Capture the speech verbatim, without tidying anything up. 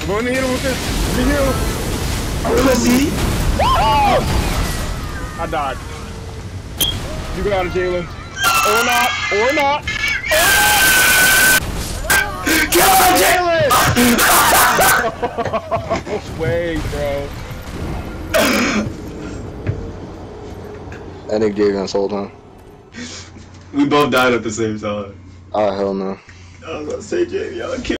I'm gonna hit him with this. Let me heal. Pussy. I died. You got it, Jalen. Or not. Or not. Or not. Kill him, Jalen! No way, bro. I think Javen this whole time. We both died at the same time. Oh, hell no. I was about to say, Jay, y'all kill.